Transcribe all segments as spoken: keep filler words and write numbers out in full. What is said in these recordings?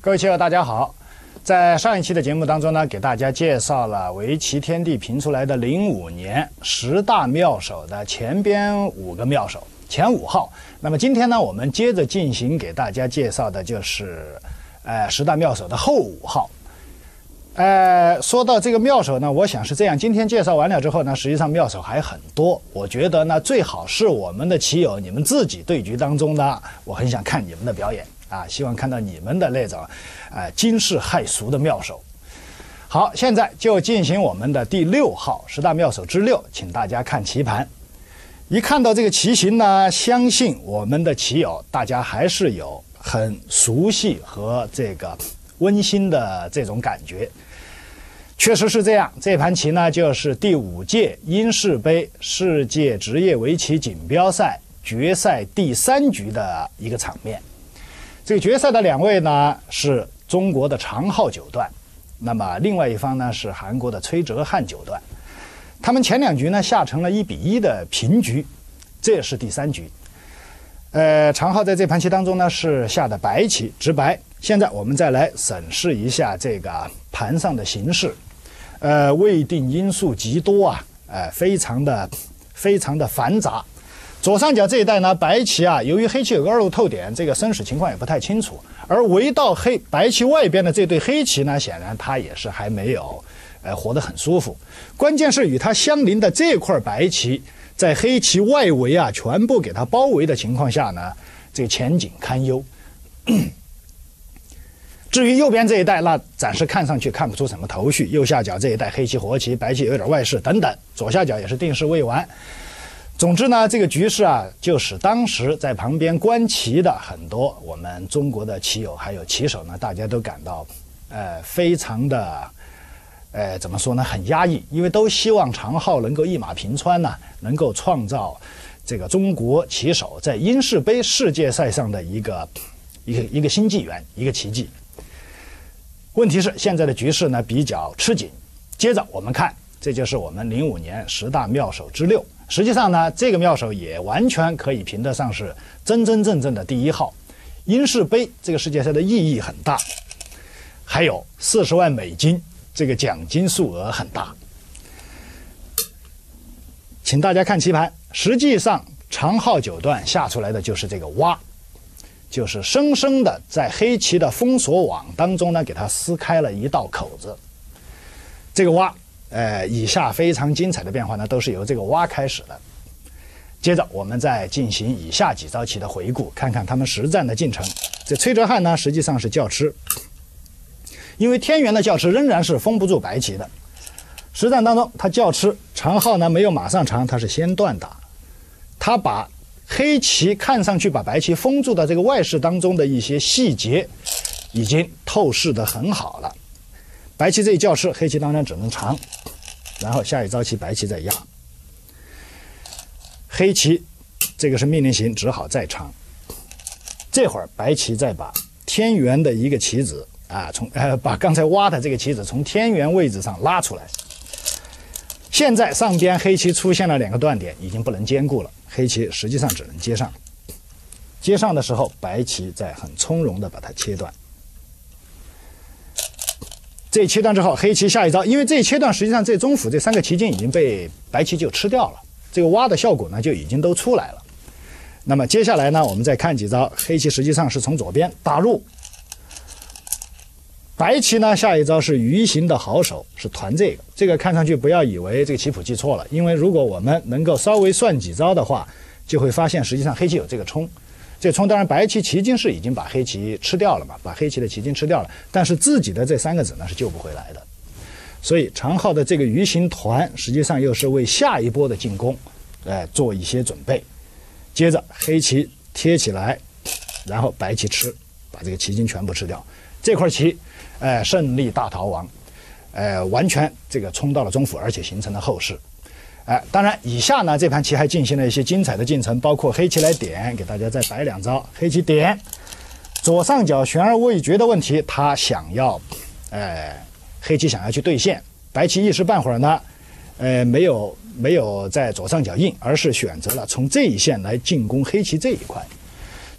各位棋友，大家好。在上一期的节目当中呢，给大家介绍了围棋天地评出来的零五年十大妙手的前边五个妙手，前五号。那么今天呢，我们接着进行给大家介绍的就是，呃，十大妙手的后五号。呃，说到这个妙手呢，我想是这样，今天介绍完了之后呢，实际上妙手还很多。我觉得呢，最好是我们的棋友你们自己对局当中呢，我很想看你们的表演。啊，希望看到你们的那种，呃，惊世骇俗的妙手。好，现在就进行我们的第六号十大妙手之六，请大家看棋盘。一看到这个棋形呢，相信我们的棋友大家还是有很熟悉和这个温馨的这种感觉。确实是这样，这盘棋呢就是第五届英式杯世界职业围棋锦标赛决赛第三局的一个场面。这个决赛的两位呢是中国的长浩九段，那么另外一方呢是韩国的崔哲瀚九段。他们前两局呢下成了一比一的平局，这是第三局。呃，长浩在这盘棋当中呢是下的白棋直白。现在我们再来审视一下这个盘上的形势，呃，未定因素极多啊，呃，非常的非常的繁杂。左上角这一带呢，白棋啊，由于黑棋有个二路透点，这个生死情况也不太清楚。而围到黑白棋外边的这对黑棋呢，显然它也是还没有，呃，活得很舒服。关键是与它相邻的这块白棋，在黑棋外围啊，全部给它包围的情况下呢，这个前景堪忧。至于右边这一带，那暂时看上去看不出什么头绪。右下角这一带黑棋活棋，白棋有点外势等等，左下角也是定势未完。总之呢，这个局势啊，就使当时在旁边观棋的很多我们中国的棋友还有棋手呢，大家都感到，呃，非常的，呃，怎么说呢，很压抑，因为都希望长浩能够一马平川呢、啊，能够创造这个中国棋手在英式杯世界赛上的一个一个一个新纪元，一个奇迹。问题是现在的局势呢比较吃紧。接着我们看，这就是我们零五年十大妙手之六。实际上呢，这个妙手也完全可以评得上是真真正正的第一号。英式杯这个世界赛的意义很大，还有四十万美金，这个奖金数额很大。请大家看棋盘，实际上长浩九段下出来的就是这个挖，就是生生的在黑棋的封锁网当中呢，给它撕开了一道口子。这个挖。呃，以下非常精彩的变化呢，都是由这个挖开始的。接着，我们再进行以下几招棋的回顾，看看他们实战的进程。这崔哲瀚呢，实际上是叫吃，因为天元的叫吃仍然是封不住白棋的。实战当中，他叫吃，长浩呢没有马上长，他是先断打，他把黑棋看上去把白棋封住的这个外势当中的一些细节，已经透视得很好了。白棋这一叫吃，黑棋当然只能长，然后下一招棋白棋再压，黑棋这个是命令型，只好再长。这会儿白棋再把天元的一个棋子啊，从呃把刚才挖的这个棋子从天元位置上拉出来。现在上边黑棋出现了两个断点，已经不能兼顾了，黑棋实际上只能接上。接上的时候，白棋再很从容的把它切断。这一切断之后，黑棋下一招，因为这一切断实际上这中府这三个棋筋已经被白棋就吃掉了，这个挖的效果呢就已经都出来了。那么接下来呢，我们再看几招，黑棋实际上是从左边打入，白棋呢下一招是鱼形的好手，是团这个，这个看上去不要以为这个棋谱记错了，因为如果我们能够稍微算几招的话，就会发现实际上黑棋有这个冲。这冲当然白棋棋筋是已经把黑棋吃掉了嘛，把黑棋的棋筋吃掉了，但是自己的这三个子呢是救不回来的。所以长浩的这个鱼形团实际上又是为下一波的进攻，哎，做一些准备。接着黑棋贴起来，然后白棋吃，把这个棋筋全部吃掉。这块棋，哎，胜利大逃亡，哎，完全这个冲到了中府，而且形成了后势。哎，当然，以下呢这盘棋还进行了一些精彩的进程，包括黑棋来点，给大家再摆两招。黑棋点，左上角悬而未决的问题，他想要，呃，黑棋想要去兑现，白棋一时半会儿呢，呃，没有没有在左上角应，而是选择了从这一线来进攻黑棋这一块。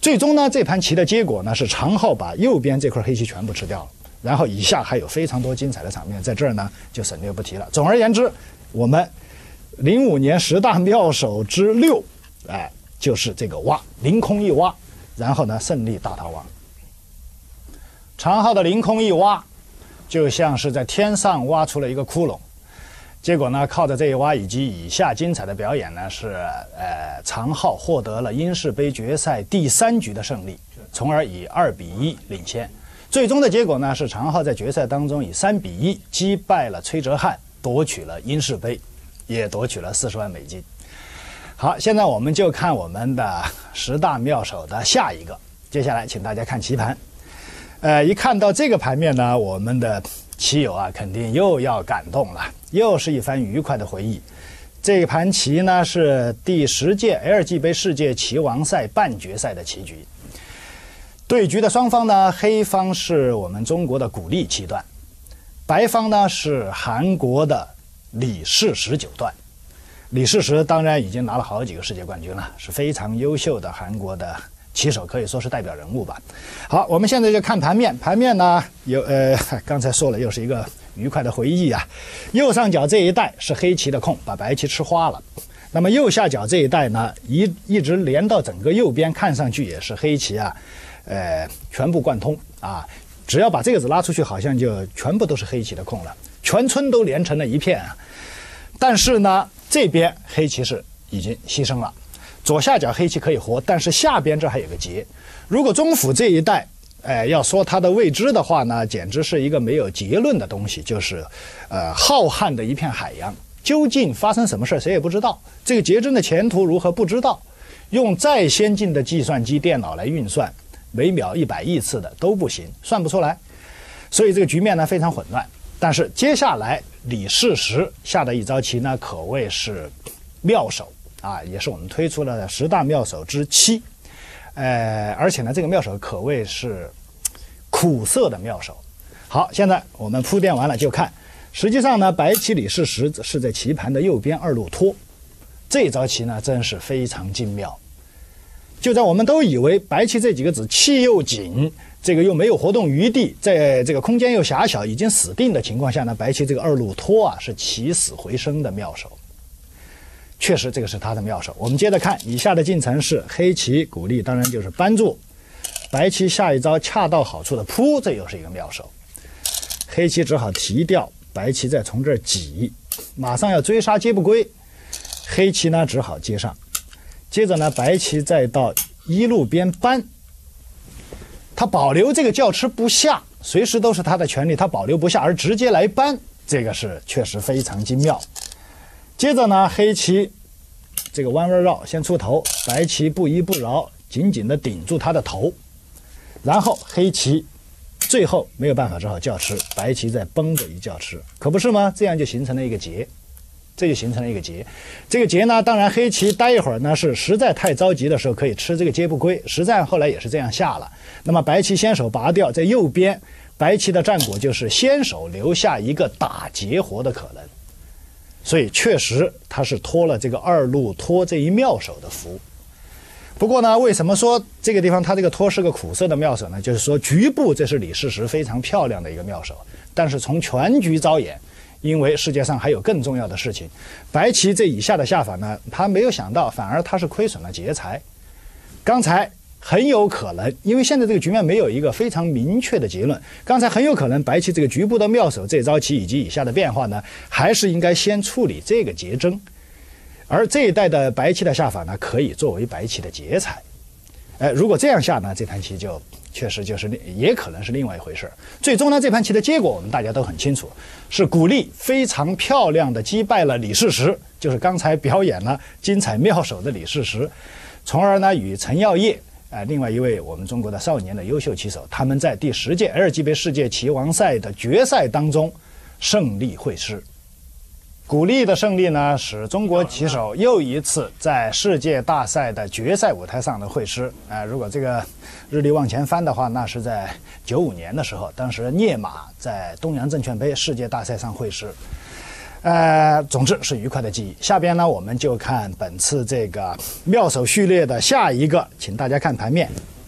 最终呢，这盘棋的结果呢是长浩把右边这块黑棋全部吃掉了，然后以下还有非常多精彩的场面，在这儿呢就省略不提了。总而言之，我们零五年十大妙手之六，哎，就是这个挖，凌空一挖，然后呢胜利大逃亡。长浩的凌空一挖，就像是在天上挖出了一个窟窿。结果呢，靠着这一挖以及以下精彩的表演呢，是呃长浩获得了英式杯决赛第三局的胜利，从而以二比一领先。最终的结果呢，是长浩在决赛当中以三比一击败了崔哲瀚，夺取了英式杯，也夺取了四十万美金。好，现在我们就看我们的十大妙手的下一个。接下来，请大家看棋盘。呃，一看到这个盘面呢，我们的棋友啊，肯定又要感动了，又是一番愉快的回忆。这盘棋呢是第十届 L G 杯世界棋王赛半决赛的棋局。对局的双方呢，黑方是我们中国的古力七段，白方呢是韩国的李世石九段。李世石当然已经拿了好几个世界冠军了，是非常优秀的韩国的棋手，可以说是代表人物吧。好，我们现在就看盘面。盘面呢有呃，刚才说了，又是一个愉快的回忆啊。右上角这一带是黑棋的空，把白棋吃花了。那么右下角这一带呢，一一直连到整个右边，看上去也是黑棋啊，呃，全部贯通啊。只要把这个子拉出去，好像就全部都是黑棋的空了，全村都连成了一片啊。但是呢，这边黑棋是已经牺牲了。左下角黑棋可以活，但是下边这还有个劫。如果中府这一带，哎，要说它的未知的话呢，简直是一个没有结论的东西，就是呃浩瀚的一片海洋，究竟发生什么事谁也不知道。这个结针的前途如何不知道，用再先进的计算机电脑来运算，每秒一百亿次的都不行，算不出来。所以这个局面呢非常混乱。但是接下来李世石下的一招棋呢，可谓是妙手。啊，也是我们推出了十大妙手之七，呃，而且呢，这个妙手可谓是苦涩的妙手。好，现在我们铺垫完了就看，实际上呢，白棋李世石是在棋盘的右边二路拖，这招棋呢真是非常精妙。就在我们都以为白棋这几个子气又紧，这个又没有活动余地，在这个空间又狭小，已经死定的情况下呢，白棋这个二路拖啊是起死回生的妙手。确实，这个是他的妙手。我们接着看以下的进程是黑棋古力，当然就是扳住；白棋下一招恰到好处的扑，这又是一个妙手。黑棋只好提掉，白棋再从这儿挤，马上要追杀接不归，黑棋呢只好接上。接着呢，白棋再到一路边扳，他保留这个叫吃不下，随时都是他的权利，他保留不下而直接来扳，这个是确实非常精妙。接着呢，黑棋这个弯弯绕先出头，白棋不依不饶，紧紧地顶住他的头，然后黑棋最后没有办法，只好叫吃，白棋再崩着一叫吃，可不是吗？这样就形成了一个劫，这就形成了一个劫。这个劫呢，当然黑棋待一会儿呢是实在太着急的时候可以吃这个接不归，实战后来也是这样下了。那么白棋先手拔掉，在右边，白棋的战果就是先手留下一个打劫活的可能。所以确实他是托了这个二路托这一妙手的福。不过呢，为什么说这个地方他这个托是个苦涩的妙手呢？就是说局部这是李世石非常漂亮的一个妙手，但是从全局着眼，因为世界上还有更重要的事情，白棋这以下的下法呢，他没有想到，反而他是亏损了劫财。刚才很有可能，因为现在这个局面没有一个非常明确的结论，刚才很有可能白棋这个局部的妙手这招棋以及以下的变化呢，还是应该先处理这个劫争，而这一带的白棋的下法呢，可以作为白棋的劫财。哎，如果这样下呢，这盘棋就确实就是也可能是另外一回事。最终呢，这盘棋的结果我们大家都很清楚，是古力非常漂亮的击败了李世石，就是刚才表演了精彩妙手的李世石，从而呢与陈耀烨呃，另外一位我们中国的少年的优秀棋手，他们在第十届 L G 杯世界棋王赛的决赛当中胜利会师。古力的胜利呢，使中国棋手又一次在世界大赛的决赛舞台上的会师。啊、呃，如果这个日历往前翻的话，那是在九五年的时候，当时聂马在东洋证券杯世界大赛上会师。呃，总之是愉快的记忆。下边呢，我们就看本次这个妙手序列的下一个，请大家看盘面。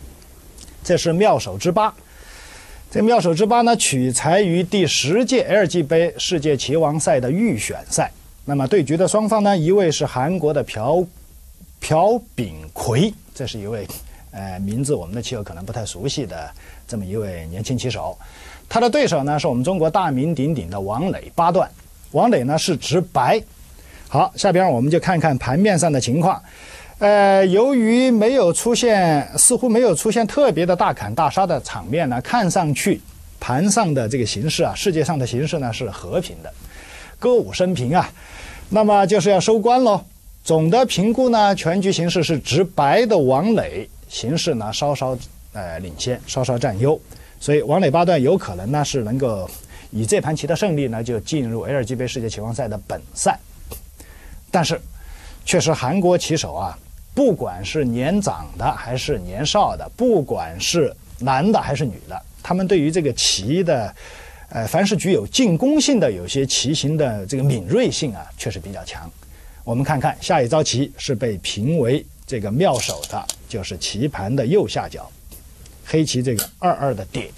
这是妙手之八。这妙手之八呢，取材于第十届 L G 杯世界棋王赛的预选赛。那么对局的双方呢，一位是韩国的朴朴炳奎，这是一位呃名字我们的棋友可能不太熟悉的这么一位年轻棋手。他的对手呢是我们中国大名鼎鼎的王磊八段。王磊呢是执白。好，下边我们就看看盘面上的情况。呃，由于没有出现，似乎没有出现特别的大砍大杀的场面呢，看上去盘上的这个形势啊，世界上的形势呢是和平的，歌舞升平啊。那么就是要收官喽。总的评估呢，全局形势是执白的王磊形势呢稍稍呃领先，稍稍占优，所以王磊八段有可能呢是能够以这盘棋的胜利呢就进入 L G 杯世界棋王赛的本赛。但是，确实韩国棋手啊。不管是年长的还是年少的，不管是男的还是女的，他们对于这个棋的，呃，凡是具有进攻性的有些棋形的这个敏锐性啊，确实比较强。我们看看下一招棋是被评为这个妙手的，就是棋盘的右下角，黑棋这个二二的点。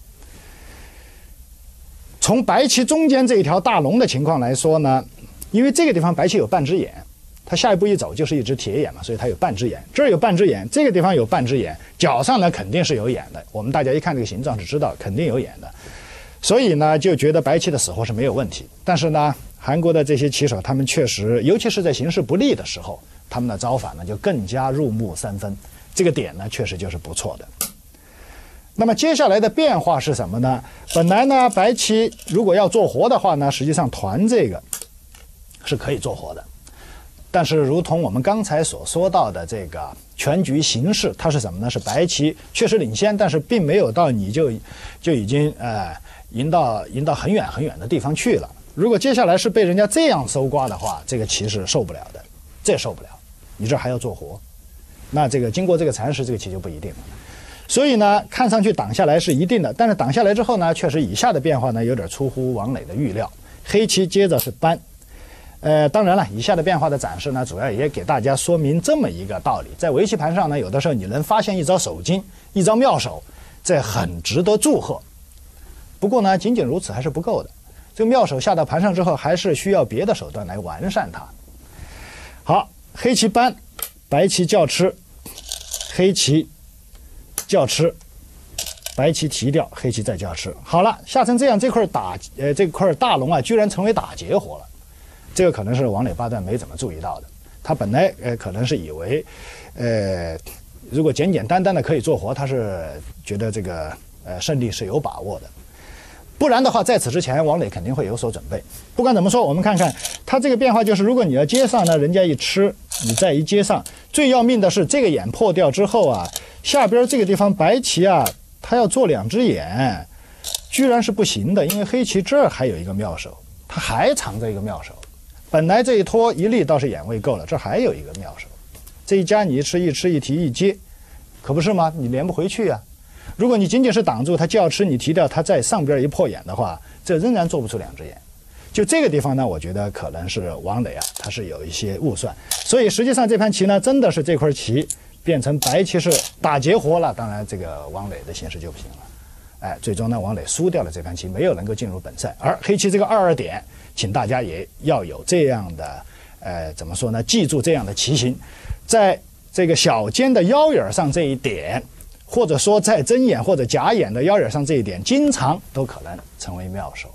从白棋中间这一条大龙的情况来说呢，因为这个地方白棋有半只眼。它下一步一走就是一只铁眼嘛，所以它有半只眼，这儿有半只眼，这个地方有半只眼，脚上呢肯定是有眼的。我们大家一看这个形状是知道肯定有眼的，所以呢就觉得白棋的死活是没有问题。但是呢，韩国的这些棋手他们确实，尤其是在形势不利的时候，他们的招法呢就更加入木三分。这个点呢确实就是不错的。那么接下来的变化是什么呢？本来呢白棋如果要做活的话呢，实际上团这个是可以做活的。但是，如同我们刚才所说到的这个全局形势，它是什么呢？是白棋确实领先，但是并没有到你就就已经呃赢到赢到很远很远的地方去了。如果接下来是被人家这样搜刮的话，这个棋是受不了的，这受不了。你这还要做活，那这个经过这个蚕食，这个棋就不一定了。所以呢，看上去挡下来是一定的，但是挡下来之后呢，确实以下的变化呢有点出乎王磊的预料。黑棋接着是扳。呃，当然了，以下的变化的展示呢，主要也给大家说明这么一个道理：在围棋盘上呢，有的时候你能发现一招手筋，一招妙手，这很值得祝贺。不过呢，仅仅如此还是不够的。这个妙手下到盘上之后，还是需要别的手段来完善它。好，黑棋扳，白棋叫吃，黑棋叫吃，白棋提掉，黑棋再叫吃。好了，下成这样，这块打呃这块大龙啊，居然成为打劫活了。这个可能是王磊八段没怎么注意到的，他本来呃可能是以为，呃，如果简简单单的可以做活，他是觉得这个呃胜利是有把握的。不然的话，在此之前，王磊肯定会有所准备。不管怎么说，我们看看他这个变化，就是如果你要接上呢，人家一吃，你再一接上，最要命的是这个眼破掉之后啊，下边这个地方白棋啊，他要做两只眼，居然是不行的，因为黑棋这儿还有一个妙手，他还藏着一个妙手。本来这一拖一立倒是眼位够了，这还有一个妙手，这一加你一吃一吃一提一接，可不是吗？你连不回去啊！如果你仅仅是挡住他叫吃，你提掉他在上边一破眼的话，这仍然做不出两只眼。就这个地方呢，我觉得可能是王磊啊，他是有一些误算。所以实际上这盘棋呢，真的是这块棋变成白棋是打劫活了，当然这个王磊的形势就不行了。哎，最终呢，王磊输掉了这盘棋，没有能够进入本赛。而黑棋这个二二点，请大家也要有这样的，呃，怎么说呢？记住这样的棋形，在这个小尖的腰眼上这一点，或者说在针眼或者假眼的腰眼上这一点，经常都可能成为妙手。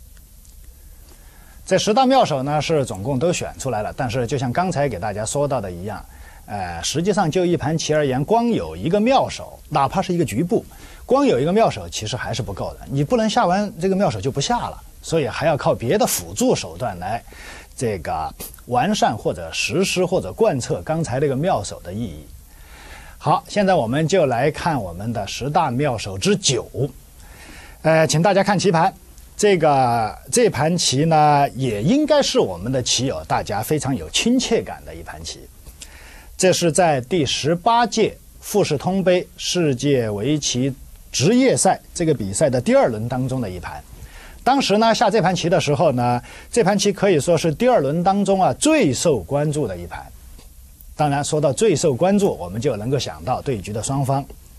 这十大妙手呢，是总共都选出来了，但是就像刚才给大家说到的一样，呃，实际上就一盘棋而言，光有一个妙手，哪怕是一个局部，光有一个妙手其实还是不够的，你不能下完这个妙手就不下了，所以还要靠别的辅助手段来这个完善或者实施或者贯彻刚才这个妙手的意义。好，现在我们就来看我们的十大妙手之九。呃，请大家看棋盘，这个这盘棋呢，也应该是我们的棋友大家非常有亲切感的一盘棋。这是在第十八届富士通杯世界围棋职业赛这个比赛的第二轮当中的一盘。当时呢，下这盘棋的时候呢，这盘棋可以说是第二轮当中啊最受关注的一盘。当然，说到最受关注，我们就能够想到对局的双方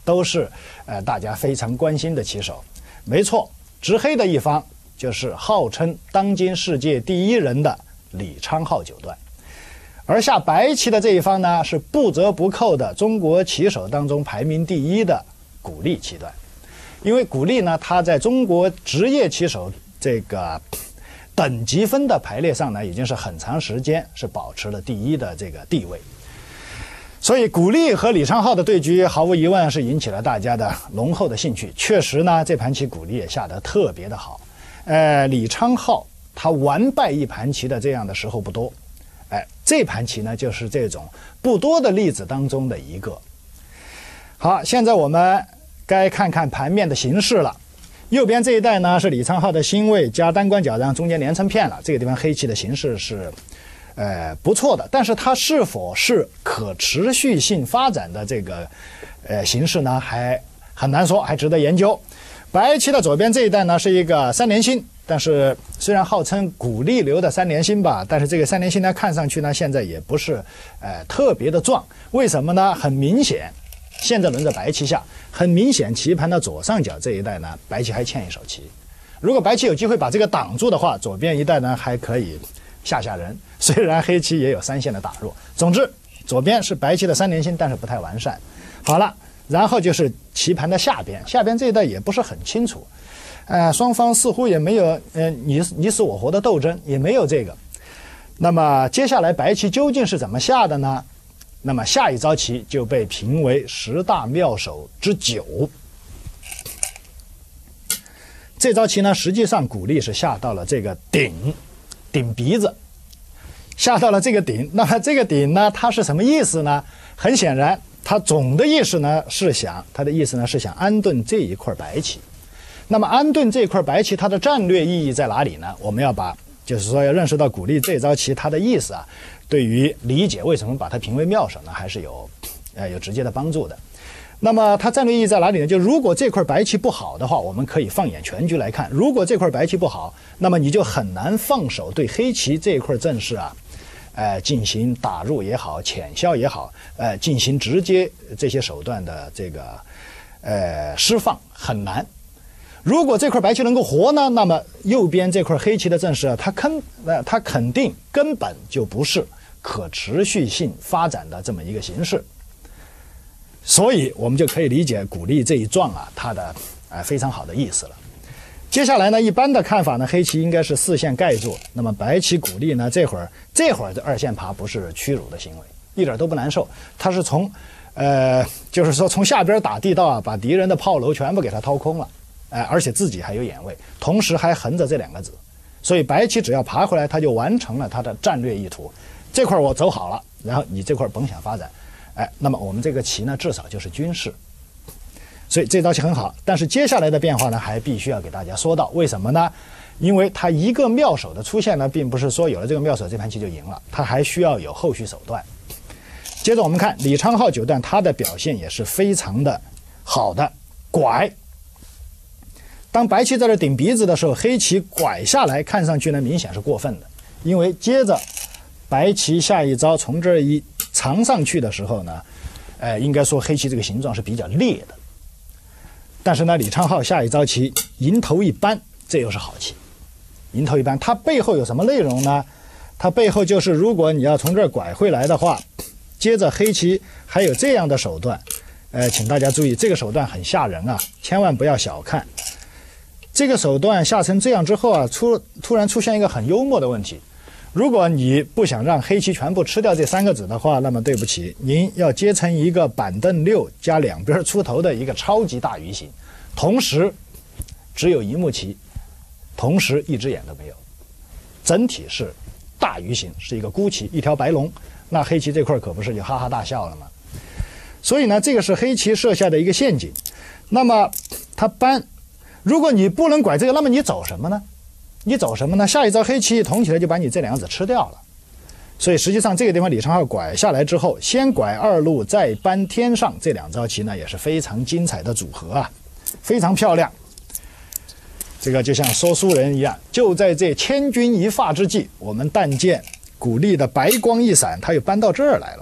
都是呃大家非常关心的棋手。没错，执黑的一方就是号称当今世界第一人的李昌镐九段，而下白棋的这一方呢，是不折不扣的中国棋手当中排名第一的古力七段。因为古力呢，他在中国职业棋手这个等级分的排列上呢，已经是很长时间是保持了第一的这个地位。所以古力和李昌镐的对局，毫无疑问是引起了大家的浓厚的兴趣。确实呢，这盘棋古力也下得特别的好。呃，李昌镐他完败一盘棋的这样的时候不多。哎，这盘棋呢，就是这种不多的例子当中的一个。好，现在我们该看看盘面的形势了。右边这一带呢是李昌镐的星位加单关角，然后中间连成片了。这个地方黑棋的形势是，呃，不错的，但是它是否是可持续性发展的这个，呃，形势呢，还很难说，还值得研究。白棋的左边这一带呢是一个三连星，但是虽然号称古力流的三连星吧，但是这个三连星呢看上去呢现在也不是，呃，特别的壮。为什么呢？很明显。现在轮着白棋下，很明显棋盘的左上角这一带呢，白棋还欠一手棋。如果白棋有机会把这个挡住的话，左边一带呢还可以吓吓人。虽然黑棋也有三线的打入，总之左边是白棋的三连星，但是不太完善。好了，然后就是棋盘的下边，下边这一带也不是很清楚，呃，双方似乎也没有呃你你死我活的斗争，也没有这个。那么接下来白棋究竟是怎么下的呢？那么下一招棋就被评为十大妙手之九。这招棋呢，实际上古力是下到了这个顶，顶鼻子，下到了这个顶。那么这个顶呢，它是什么意思呢？很显然，它总的意思呢是想，它的意思呢是想安顿这一块白棋。那么安顿这块白棋，它的战略意义在哪里呢？我们要把，就是说要认识到古力这招棋它的意思啊。对于理解为什么把它评为妙手呢，还是有，呃，有直接的帮助的。那么它战略意义在哪里呢？就如果这块白棋不好的话，我们可以放眼全局来看。如果这块白棋不好，那么你就很难放手对黑棋这一块阵势啊，呃，进行打入也好，浅消也好，呃，进行直接这些手段的这个，呃，释放很难。如果这块白棋能够活呢，那么右边这块黑棋的阵势啊，它肯，呃，它肯定根本就不是可持续性发展的这么一个形式，所以我们就可以理解古力这一状啊，它的呃非常好的意思了。接下来呢，一般的看法呢，黑棋应该是四线盖住，那么白棋古力呢，这会儿这会儿的二线爬不是屈辱的行为，一点都不难受，它是从呃，就是说从下边打地道啊，把敌人的炮楼全部给它掏空了，哎、呃，而且自己还有眼位，同时还横着这两个子，所以白棋只要爬回来，它就完成了它的战略意图。这块我走好了，然后你这块甭想发展，哎，那么我们这个棋呢，至少就是军事，所以这招棋很好。但是接下来的变化呢，还必须要给大家说到，为什么呢？因为它一个妙手的出现呢，并不是说有了这个妙手这盘棋就赢了，它还需要有后续手段。接着我们看李昌镐九段，他的表现也是非常的好的，拐。当白棋在这顶鼻子的时候，黑棋拐下来，看上去呢明显是过分的，因为接着白棋下一招从这儿一藏上去的时候呢，呃，应该说黑棋这个形状是比较烈的。但是呢，李昌镐下一招棋迎头一扳，这又是好棋。迎头一扳，它背后有什么内容呢？它背后就是，如果你要从这儿拐回来的话，接着黑棋还有这样的手段，呃，请大家注意，这个手段很吓人啊，千万不要小看。这个手段下成这样之后啊，出突然出现一个很幽默的问题。如果你不想让黑棋全部吃掉这三个子的话，那么对不起，您要接成一个板凳六加两边出头的一个超级大鱼形，同时只有一目棋，同时一只眼都没有，整体是大鱼形，是一个孤棋，一条白龙，那黑棋这块可不是就哈哈大笑了吗？所以呢，这个是黑棋设下的一个陷阱。那么他扳，如果你不能拐这个，那么你走什么呢？你走什么呢？下一招黑棋一捅起来就把你这两子吃掉了。所以实际上这个地方李昌镐拐下来之后，先拐二路再扳天上，这两招棋呢也是非常精彩的组合啊，非常漂亮。这个就像说书人一样，就在这千钧一发之际，我们但见古力的白光一闪，他又搬到这儿来了。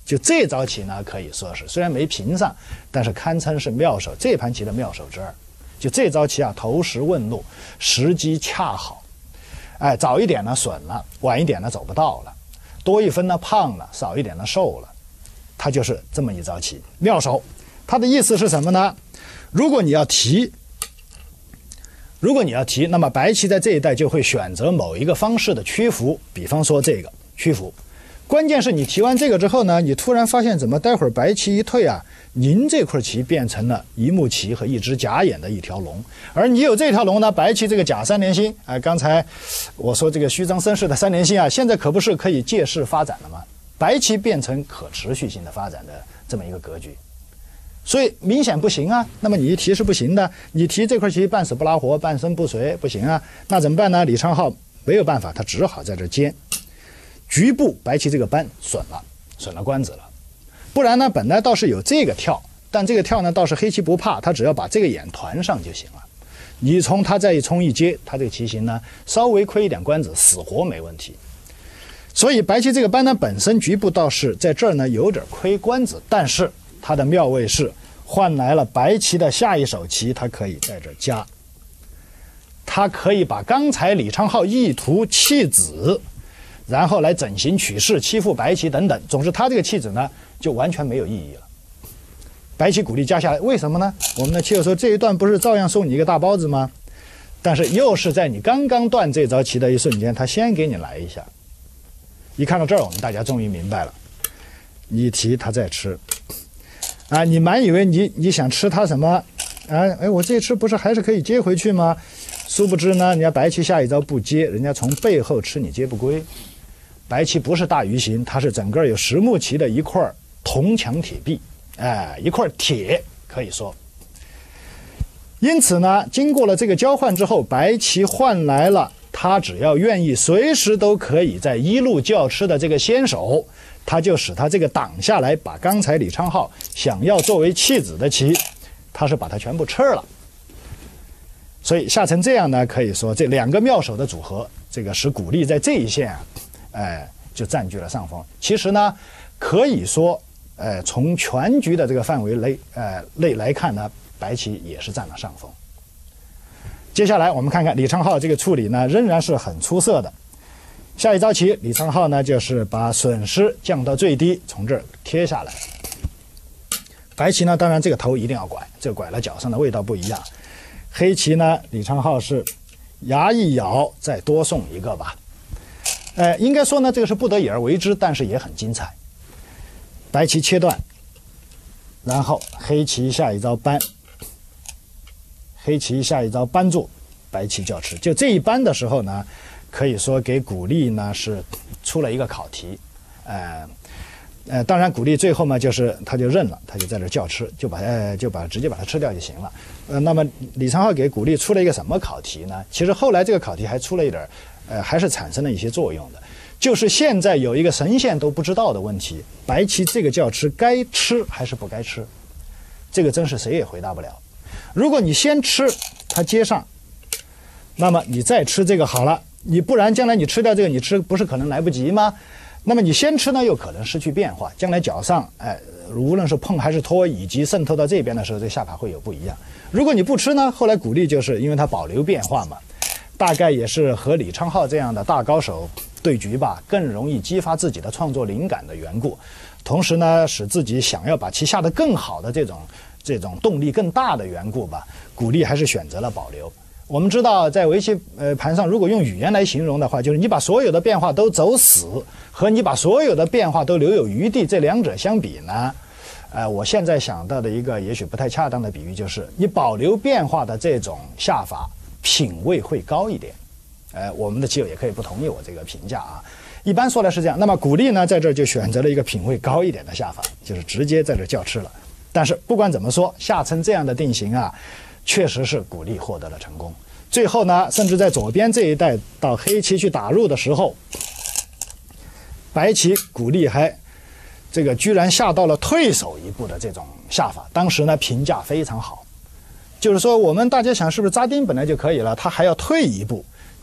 就这招棋呢，可以说是虽然没评上，但是堪称是妙手这盘棋的妙手之二。就这招棋啊，投石问路，时机恰好。哎，早一点呢损了，晚一点呢走不到了，多一分呢胖了，少一点呢瘦了。它就是这么一招棋，妙手。它的意思是什么呢？如果你要提，如果你要提，那么白棋在这一带就会选择某一个方式的屈服，比方说这个屈服。关键是你提完这个之后呢，你突然发现怎么待会儿白棋一退啊，您这块棋变成了一目棋和一只假眼的一条龙，而你有这条龙呢，白棋这个假三连星啊、呃，刚才我说这个虚张声势的三连星啊，现在可不是可以借势发展了吗？白棋变成可持续性的发展的这么一个格局，所以明显不行啊。那么你一提是不行的，你提这块棋半死不拉活，半生不遂，不行啊。那怎么办呢？李昌镐没有办法，他只好在这尖。局部白棋这个班损了，损了官子了。不然呢，本来倒是有这个跳，但这个跳呢倒是黑棋不怕，他只要把这个眼团上就行了。你冲他再一冲一接，他这个棋形呢稍微亏一点官子，死活没问题。所以白棋这个班呢本身局部倒是在这儿呢有点亏官子，但是它的妙位是换来了白棋的下一手棋，它可以在这加，它可以把刚才李昌镐意图弃子，然后来整形取势欺负白棋等等，总之他这个弃子呢就完全没有意义了。白棋鼓励加下来，为什么呢？我们的棋友说这一段不是照样送你一个大包子吗？但是又是在你刚刚断这招棋的一瞬间，他先给你来一下。一看到这儿，我们大家终于明白了，你提他再吃啊，你满以为你你想吃他什么啊？哎，我这一吃不是还是可以接回去吗？殊不知呢，人家白棋下一招不接，人家从背后吃你接不归。白棋不是大鱼形，它是整个有实木棋的一块铜墙铁壁，哎，一块铁可以说。因此呢，经过了这个交换之后，白棋换来了他只要愿意随时都可以在一路叫吃的这个先手，他就使他这个挡下来，把刚才李昌镐想要作为弃子的棋，他是把它全部吃了。所以下成这样呢，可以说这两个妙手的组合，这个使古力在这一线啊，哎，就占据了上风。其实呢，可以说，呃，从全局的这个范围内，呃内来看呢，白棋也是占了上风。接下来我们看看李昌镐这个处理呢，仍然是很出色的。下一招棋，李昌镐呢就是把损失降到最低，从这儿贴下来。白棋呢，当然这个头一定要拐，这个拐了脚上的味道不一样。黑棋呢，李昌镐是牙一咬，再多送一个吧。呃，应该说呢，这个是不得已而为之，但是也很精彩。白棋切断，然后黑棋下一招扳。黑棋下一招扳住，白棋就要吃。就这一扳的时候呢，可以说给古力呢是出了一个考题，呃呃，当然古力最后嘛就是他就认了，他就在这叫吃，就把呃就把直接把它吃掉就行了。呃，那么李昌镐给古力出了一个什么考题呢？其实后来这个考题还出了一点，呃，还是产生了一些作用的，就是现在有一个神仙都不知道的问题：白棋这个叫吃该吃还是不该吃？这个真是谁也回答不了。如果你先吃，它接上，那么你再吃这个好了，你不然将来你吃掉这个，你吃不是可能来不及吗？那么你先吃呢，又可能失去变化，将来脚上，哎，无论是碰还是拖，以及渗透到这边的时候，这个下法会有不一样。如果你不吃呢，后来古力就是因为它保留变化嘛，大概也是和李昌镐这样的大高手对局吧，更容易激发自己的创作灵感的缘故，同时呢，使自己想要把棋下得更好的这种。这种动力更大的缘故吧，古力还是选择了保留。我们知道，在围棋呃盘上，如果用语言来形容的话，就是你把所有的变化都走死，和你把所有的变化都留有余地，这两者相比呢，呃，我现在想到的一个也许不太恰当的比喻，就是你保留变化的这种下法，品位会高一点。呃，我们的棋友也可以不同意我这个评价啊。一般说来是这样。那么古力呢，在这儿就选择了一个品位高一点的下法，就是直接在这叫吃了。但是不管怎么说，下成这样的定型啊，确实是古力获得了成功。最后呢，甚至在左边这一带到黑棋去打入的时候，白棋古力还这个居然下到了退守一步的这种下法，当时呢评价非常好。就是说我们大家想是不是扎丁本来就可以了，他还要退一步，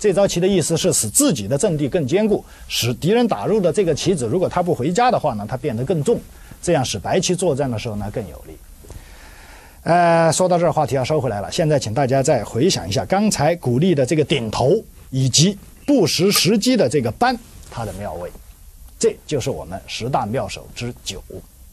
这招棋的意思是使自己的阵地更坚固，使敌人打入的这个棋子，如果他不回家的话呢，它变得更重，这样使白棋作战的时候呢更有利。呃，说到这儿，话题要收回来了。现在请大家再回想一下刚才鼓励的这个顶头以及不识时机的这个扳，它的妙位，这就是我们十大妙手之九。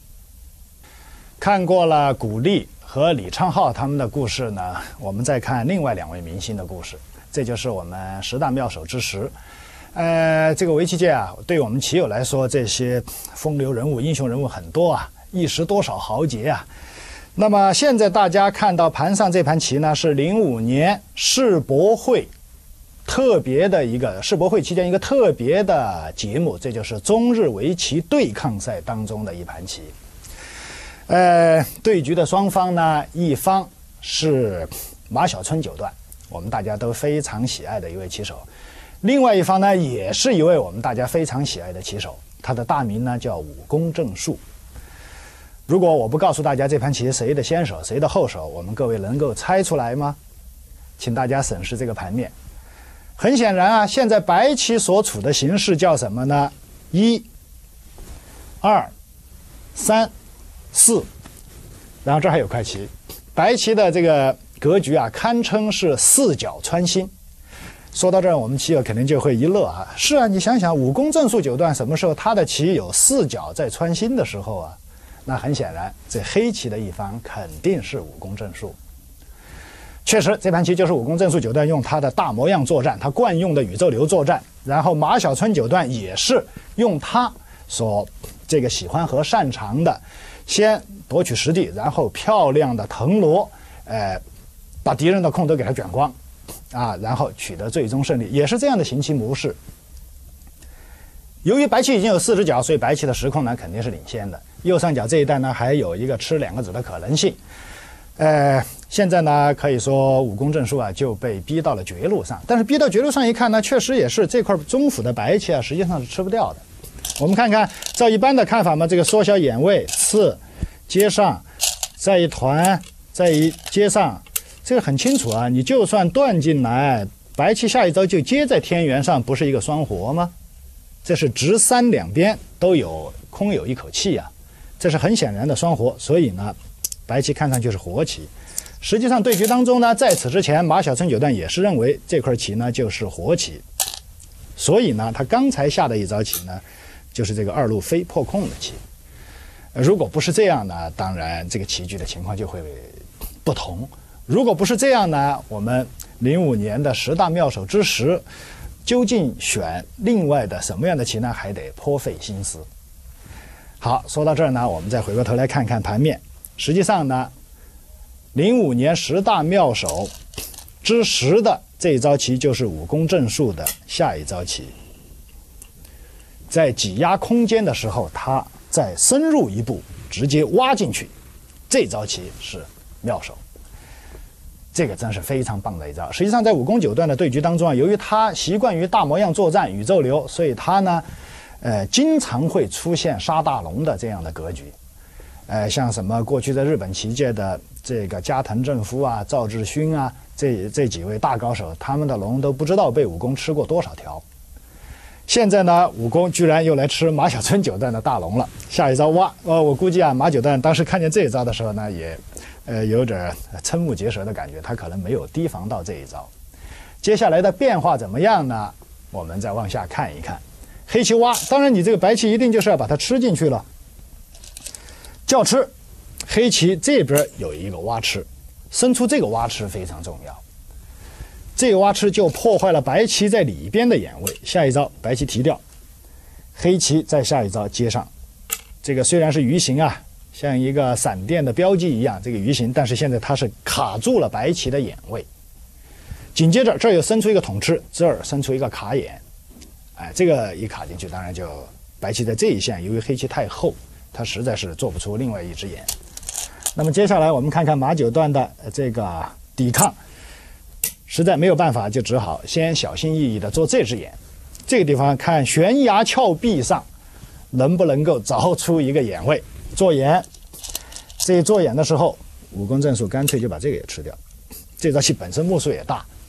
看过了古力和李昌镐他们的故事呢，我们再看另外两位明星的故事，这就是我们十大妙手之十。呃，这个围棋界啊，对我们棋友来说，这些风流人物、英雄人物很多啊，一时多少豪杰啊。那么现在大家看到盘上这盘棋呢，是零五年世博会特别的一个世博会期间一个特别的节目，这就是中日围棋对抗赛当中的一盘棋。呃，对局的双方呢，一方是马小春九段，我们大家都非常喜爱的一位棋手；另外一方呢，也是一位我们大家非常喜爱的棋手，他的大名呢叫武功正树。如果我不告诉大家这盘棋谁的先手谁的后手，我们各位能够猜出来吗？请大家审视这个盘面。很显然啊，现在白棋所处的形势叫什么呢？一、二、三、四，然后这儿还有块棋，白棋的这个格局啊，堪称是四角穿心。说到这儿，我们棋友肯定就会一乐啊。是啊，你想想，武功正数九段什么时候他的棋有四角在穿心的时候啊？那很显然，这黑棋的一方肯定是武功正数。确实，这盘棋就是武功正数九段用他的大模样作战，他惯用的宇宙流作战。然后马小春九段也是用他所这个喜欢和擅长的，先夺取实地，然后漂亮的腾挪，呃，把敌人的空都给他卷光，啊，然后取得最终胜利，也是这样的行棋模式。由于白棋已经有四只角，所以白棋的时空呢肯定是领先的。右上角这一带呢还有一个吃两个子的可能性。呃，现在呢可以说武功正数啊就被逼到了绝路上，但是逼到绝路上一看呢，确实也是这块中府的白棋啊实际上是吃不掉的。我们看看，照一般的看法嘛，这个缩小眼位，刺接上，再一团，再一接上，这个很清楚啊。你就算断进来，白棋下一招就接在天元上，不是一个双活吗？这是直三两边都有空有一口气啊，这是很显然的双活，所以呢，白棋看上去是活棋。实际上对局当中呢，在此之前，马小春九段也是认为这块棋呢就是活棋，所以呢，他刚才下的一招棋呢，就是这个二路飞破空的棋。如果不是这样呢，当然这个棋局的情况就会不同。如果不是这样呢，我们零五年的十大妙手之十，究竟选另外的什么样的棋呢？还得颇费心思。好，说到这儿呢，我们再回过头来看看盘面。实际上呢，零五年十大妙手之十的这一招棋就是武功正数的下一招棋。在挤压空间的时候，他再深入一步，直接挖进去，这招棋是妙手。这个真是非常棒的一招。实际上，在武功九段的对局当中啊，由于他习惯于大模样作战、宇宙流，所以他呢，呃，经常会出现杀大龙的这样的格局。呃，像什么过去在日本棋界的这个加藤正夫啊、赵志勋啊，这这几位大高手，他们的龙都不知道被武功吃过多少条。现在呢，武功居然又来吃马小春九段的大龙了。下一招挖，呃，我估计啊，马九段当时看见这一招的时候呢，也。呃，有点瞠目结舌的感觉，他可能没有提防到这一招。接下来的变化怎么样呢？我们再往下看一看。黑棋挖，当然你这个白棋一定就是要把它吃进去了。叫吃，黑棋这边有一个挖吃，伸出这个挖吃非常重要。这个挖吃就破坏了白棋在里边的眼位。下一招白棋提掉，黑棋再下一招接上。这个虽然是鱼形啊。像一个闪电的标记一样，这个鱼形，但是现在它是卡住了白棋的眼位。紧接着这儿又伸出一个捅吃，这儿伸出一个卡眼，哎，这个一卡进去，当然就白棋在这一线，由于黑棋太厚，它实在是做不出另外一只眼。那么接下来我们看看马九段的这个抵抗，实在没有办法，就只好先小心翼翼的做这只眼。这个地方看悬崖峭壁上能不能够凿出一个眼位。做眼，这一做眼的时候，武功正数干脆就把这个也吃掉。这招棋本身目数也大，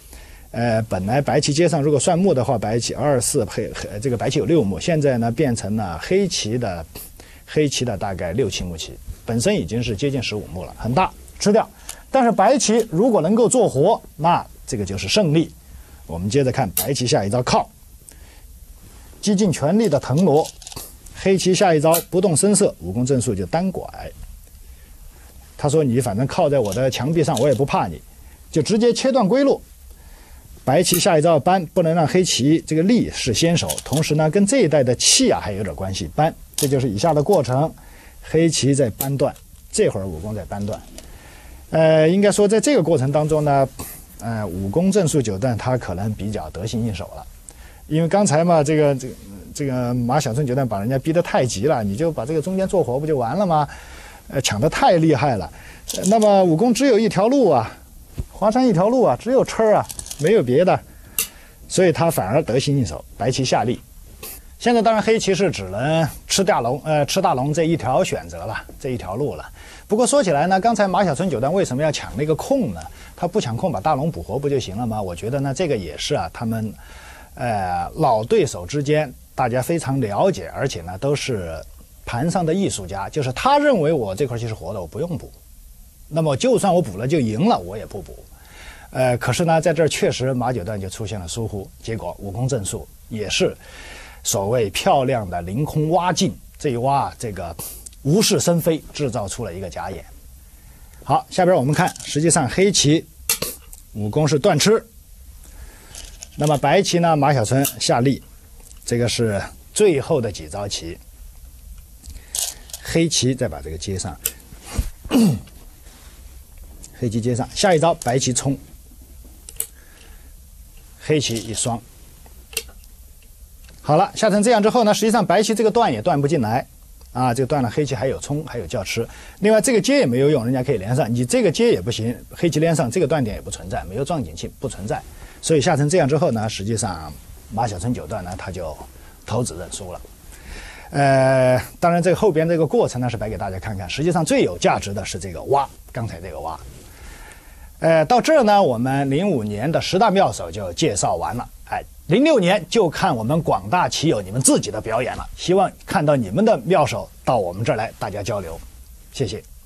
呃，本来白棋街上如果算目的话，白棋二四配这个白棋有六目，现在呢变成了黑棋的黑棋的大概六七目棋，本身已经是接近十五目了，很大，吃掉。但是白棋如果能够做活，那这个就是胜利。我们接着看白棋下一招靠，击尽全力的腾挪，黑棋下一招不动声色，武功正数就单拐。他说你反正靠在我的墙壁上，我也不怕你，就直接切断归路。白棋下一招搬，不能让黑棋这个力是先手，同时呢跟这一带的气啊还有点关系。搬，这就是以下的过程，黑棋在扳断，这会儿武功在扳断。呃，应该说在这个过程当中呢，呃，武功正数九段他可能比较得心应手了，因为刚才嘛，这个这个这个马小春九段把人家逼得太急了，你就把这个中间做活不就完了吗？呃，抢得太厉害了。呃、那么武功只有一条路啊，华山一条路啊，只有吃啊。没有别的，所以他反而得心应手，白棋下力。现在当然黑棋是只能吃大龙，呃，吃大龙这一条选择了，这一条路了。不过说起来呢，刚才马小春九段为什么要抢那个空呢？他不抢空把大龙补活不就行了吗？我觉得呢，这个也是啊，他们呃老对手之间大家非常了解，而且呢都是盘上的艺术家，就是他认为我这块棋是活的，我不用补。那么就算我补了就赢了，我也不补。呃，可是呢，在这儿确实马九段就出现了疏忽，结果武功正数也是所谓漂亮的凌空挖进，这一挖这个无事生非，制造出了一个假眼。好，下边我们看，实际上黑棋武功是断吃，那么白棋呢，马小春下力，这个是最后的几招棋，黑棋再把这个接上，黑棋接上，下一招白棋冲。黑棋一双，好了，下成这样之后呢，实际上白棋这个断也断不进来啊，这个断了，黑棋还有冲，还有叫吃。另外这个接也没有用，人家可以连上，你这个接也不行，黑棋连上这个断点也不存在，没有撞进去不存在。所以下成这样之后呢，实际上马小春九段呢他就投子认输了。呃，当然这个后边这个过程呢是摆给大家看看，实际上最有价值的是这个挖，刚才这个挖。呃，到这儿呢，我们零五年的十大妙手就介绍完了。哎，零六年就看我们广大棋友你们自己的表演了。希望看到你们的妙手到我们这儿来，大家交流。谢谢。